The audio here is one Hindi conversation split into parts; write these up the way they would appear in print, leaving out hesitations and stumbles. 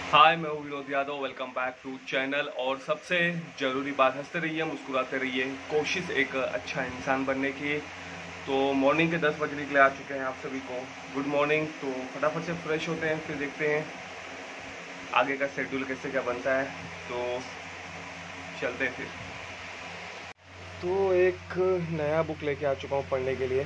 हाय, मैं हूँ Vinod Yadav. Welcome back to channel. और सबसे ज़रूरी बात, हंसते रहिए, मुस्कुराते रहिए, कोशिश एक अच्छा इंसान बनने की। तो मॉर्निंग के 10 बजने के लिए आ चुके हैं आप सभी को। Good morning. तो फटाफट से फ्रेश होते हैं, फिर देखते हैं आगे का शेड्यूल कैसे क्या बनता है। तो चलते हैं फिर। तो एक नया बुक लेके आ चुका हूँ पढ़ने के लिए।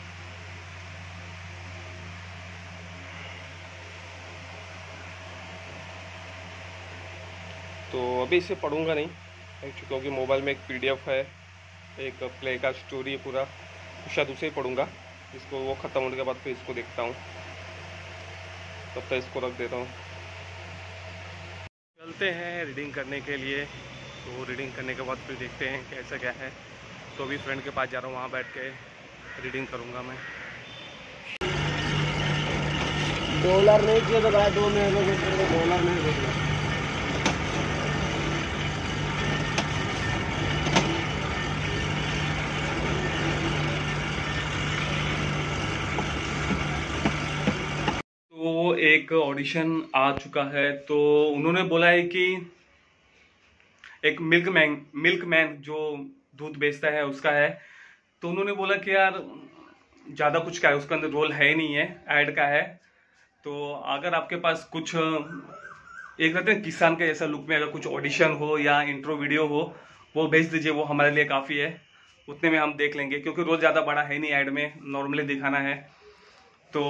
तो अभी इसे पढ़ूंगा नहीं क्योंकि मोबाइल में एक पीडीएफ है, एक प्ले का स्टोरी है पूरा, शायद उसे ही पढ़ूंगा। इसको वो ख़त्म होने के बाद फिर इसको देखता हूँ, तब तक इसको रख देता हूँ। चलते हैं रीडिंग करने के लिए। तो रीडिंग करने के बाद फिर देखते हैं कैसा क्या है। तो अभी फ्रेंड के पास जा रहा हूँ, वहाँ बैठ के रीडिंग करूँगा मैं। डॉलर नहीं चाहिए तो भाई 2 महीने के डॉलर नहीं भेजना। तो एक ऑडिशन आ चुका है। तो उन्होंने बोला है कि एक मिल्कमैन जो दूध बेचता है उसका है। तो उन्होंने बोला कि यार ज़्यादा कुछ क्या है, उसके अंदर रोल है ही नहीं है, ऐड का है। तो अगर आपके पास कुछ एक रहते हैं किसान के जैसा लुक में अगर कुछ ऑडिशन हो या इंट्रो वीडियो हो, वो भेज दीजिए, वो हमारे लिए काफ़ी है। उतने में हम देख लेंगे, क्योंकि रोल ज़्यादा बड़ा है नहीं, ऐड में नॉर्मली दिखाना है। तो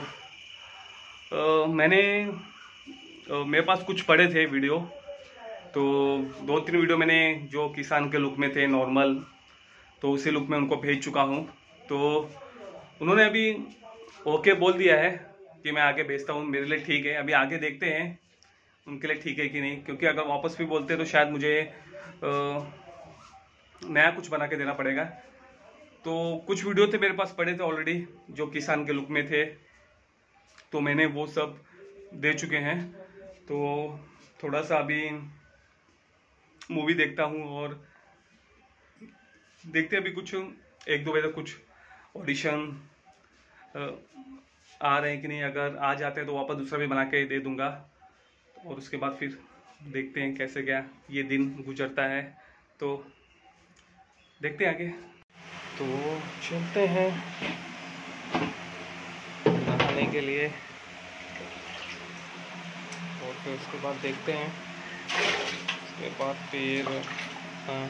मेरे पास कुछ पड़े थे वीडियो। तो 2-3 वीडियो मैंने जो किसान के लुक में थे नॉर्मल, तो उसी लुक में उनको भेज चुका हूँ। तो उन्होंने अभी ओके बोल दिया है कि मैं आगे भेजता हूँ, मेरे लिए ठीक है। अभी आगे देखते हैं उनके लिए ठीक है कि नहीं, क्योंकि अगर वापस भी बोलते हैं तो शायद मुझे नया कुछ बना के देना पड़ेगा। तो कुछ वीडियो थे मेरे पास पड़े थे ऑलरेडी जो किसान के लुक में थे, तो मैंने वो सब दे चुके हैं। तो थोड़ा सा अभी मूवी देखता हूँ और देखते हैं अभी कुछ 1-2 बजे तक कुछ ऑडिशन आ रहे हैं कि नहीं। अगर आ जाते हैं तो वापस दूसरा भी बना के दे दूंगा, और उसके बाद फिर देखते हैं कैसे क्या ये दिन गुजरता है। तो देखते हैं आगे। तो चलते हैं नहाने के लिए, और फिर उसके बाद देखते हैं। उसके बाद फिर हाँ,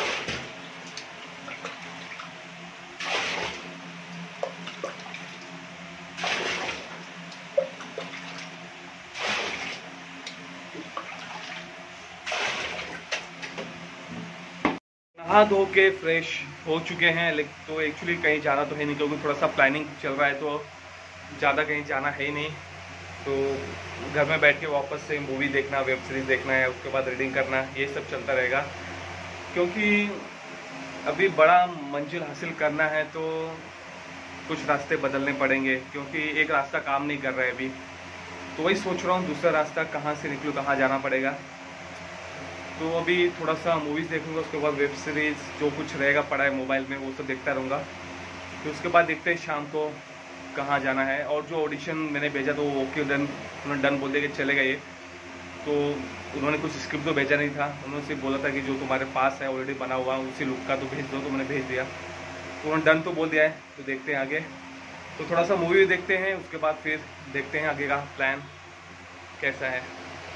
नहा धो के फ्रेश हो चुके हैं। लेकिन तो एक्चुअली कहीं जाना तो है नहीं, क्योंकि थोड़ा सा प्लानिंग चल रहा है, तो ज़्यादा कहीं जाना है ही नहीं। तो घर में बैठ के वापस से मूवी देखना, वेब सीरीज़ देखना है, उसके बाद रीडिंग करना, ये सब चलता रहेगा। क्योंकि अभी बड़ा मंजिल हासिल करना है तो कुछ रास्ते बदलने पड़ेंगे, क्योंकि एक रास्ता काम नहीं कर रहा है अभी। तो वही सोच रहा हूँ दूसरा रास्ता कहाँ से निकलूँ, कहाँ जाना पड़ेगा। तो अभी थोड़ा सा मूवीज़ देखूँगा, उसके बाद वेब सीरीज़ जो कुछ रहेगा पड़ा है मोबाइल में वो सब देखता रहूँगा। फिर उसके बाद देखते हैं शाम को कहाँ जाना है। और जो ऑडिशन मैंने भेजा तो वो ओके डन, उन्होंने डन बोल दिया कि चलेगा ये। तो उन्होंने कुछ स्क्रिप्ट तो भेजा नहीं था, उन्होंने सिर्फ बोला था कि जो तुम्हारे पास है ऑलरेडी बना हुआ उसी लुक का तो भेज दो। तो मैंने भेज दिया, तो उन्होंने डन तो बोल दिया है। तो देखते हैं आगे। तो थोड़ा सा मूवी देखते हैं, उसके बाद फिर देखते हैं आगे का प्लान कैसा है।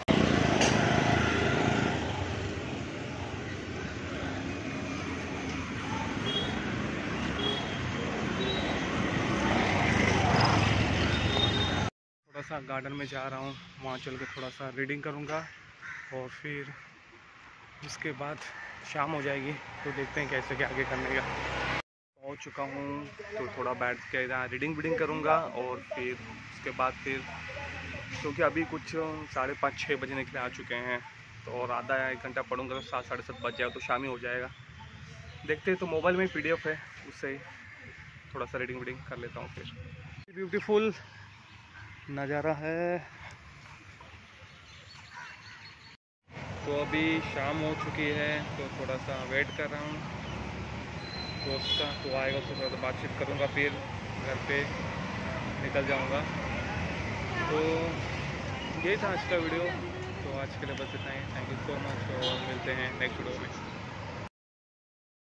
थोड़ा सा गार्डन में जा रहा हूँ, वहाँ चल के थोड़ा सा रीडिंग करूँगा, और फिर उसके बाद शाम हो जाएगी। तो देखते हैं कैसे क्या आगे करने का। पहुँच चुका हूँ, तो थोड़ा बैठ के रीडिंग करूँगा, और फिर उसके बाद फिर क्योंकि अभी कुछ 5:30-6 बजने के लिए आ चुके हैं, तो और आधा 1 घंटा पढ़ूँगा तो 7-7:30 बज जाएगा, तो शाम ही हो जाएगा। देखते हैं। तो मोबाइल में पीडीएफ है, उससे थोड़ा सा रीडिंग कर लेता हूँ। फिर ब्यूटीफुल नज़ारा है। तो अभी शाम हो चुकी है, तो थोड़ा सा वेट कर रहा हूँ दोस्त का, तो आएगा, उससे थोड़ा सा बातचीत करूँगा, फिर घर पे निकल जाऊँगा। तो यही था आज का वीडियो। तो आज के लिए बस इतना ही। थैंक यू सो मच और मिलते हैं नेक्स्ट वीडियो में।